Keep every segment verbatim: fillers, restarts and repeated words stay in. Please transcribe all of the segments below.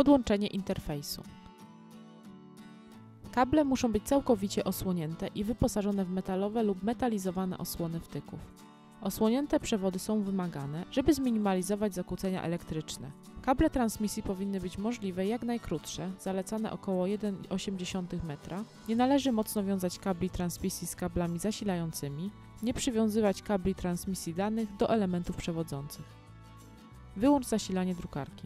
Podłączenie interfejsu. Kable muszą być całkowicie osłonięte i wyposażone w metalowe lub metalizowane osłony wtyków. Osłonięte przewody są wymagane, żeby zminimalizować zakłócenia elektryczne. Kable transmisji powinny być możliwe jak najkrótsze, zalecane około jeden przecinek osiem metra. Nie należy mocno wiązać kabli transmisji z kablami zasilającymi, nie przywiązywać kabli transmisji danych do elementów przewodzących. Wyłącz zasilanie drukarki.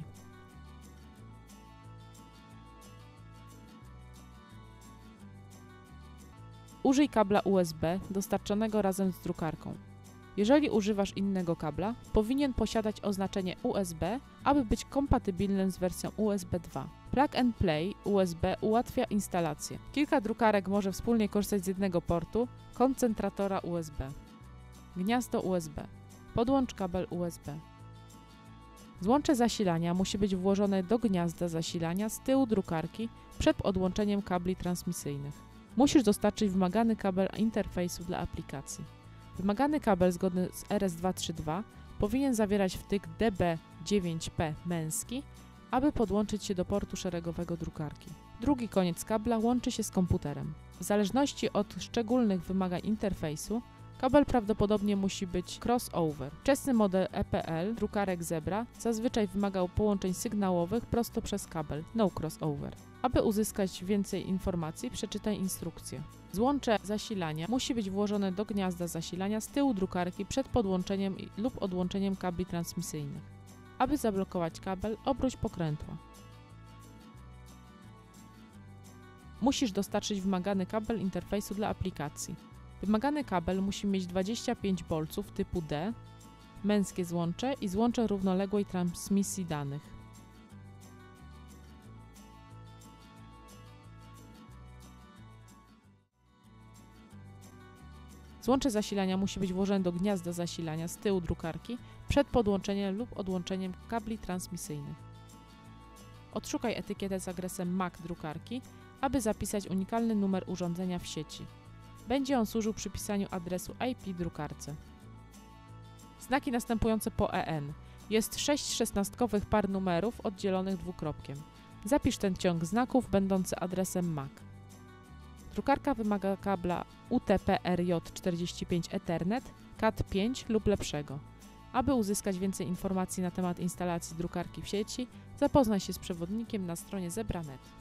Użyj kabla U S B dostarczonego razem z drukarką. Jeżeli używasz innego kabla, powinien posiadać oznaczenie U S B, aby być kompatybilnym z wersją U S B dwa. Plug and Play U S B ułatwia instalację. Kilka drukarek może wspólnie korzystać z jednego portu, koncentratora U S B. Gniazdo U S B. Podłącz kabel U S B. Złącze zasilania musi być włożone do gniazda zasilania z tyłu drukarki przed odłączeniem kabli transmisyjnych. Musisz dostarczyć wymagany kabel interfejsu dla aplikacji. Wymagany kabel zgodny z R S dwieście trzydzieści dwa powinien zawierać wtyk D B dziewięć P męski, aby podłączyć się do portu szeregowego drukarki. Drugi koniec kabla łączy się z komputerem. W zależności od szczególnych wymagań interfejsu, kabel prawdopodobnie musi być crossover. Wczesny model E P L drukarek Zebra zazwyczaj wymagał połączeń sygnałowych prosto przez kabel, no crossover. Aby uzyskać więcej informacji, przeczytaj instrukcję. Złącze zasilania musi być włożone do gniazda zasilania z tyłu drukarki przed podłączeniem lub odłączeniem kabli transmisyjnych. Aby zablokować kabel, obróć pokrętła. Musisz dostarczyć wymagany kabel interfejsu dla aplikacji. Wymagany kabel musi mieć dwadzieścia pięć bolców typu D, męskie złącze i złącze równoległej transmisji danych. Złącze zasilania musi być włożone do gniazda zasilania z tyłu drukarki przed podłączeniem lub odłączeniem kabli transmisyjnych. Odszukaj etykietę z adresem M A C drukarki, aby zapisać unikalny numer urządzenia w sieci. Będzie on służył przy pisaniu adresu I P drukarce. Znaki następujące po E N. Jest sześć szesnastkowych par numerów oddzielonych dwukropkiem. Zapisz ten ciąg znaków będący adresem M A C. Drukarka wymaga kabla U T P R J czterdzieści pięć Ethernet, Cat pięć lub lepszego. Aby uzyskać więcej informacji na temat instalacji drukarki w sieci, zapoznaj się z przewodnikiem na stronie Zebra kropka net.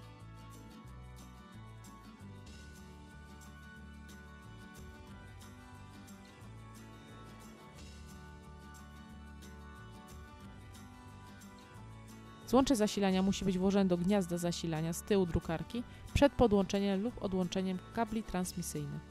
Złącze zasilania musi być włożone do gniazda zasilania z tyłu drukarki przed podłączeniem lub odłączeniem kabli transmisyjnych.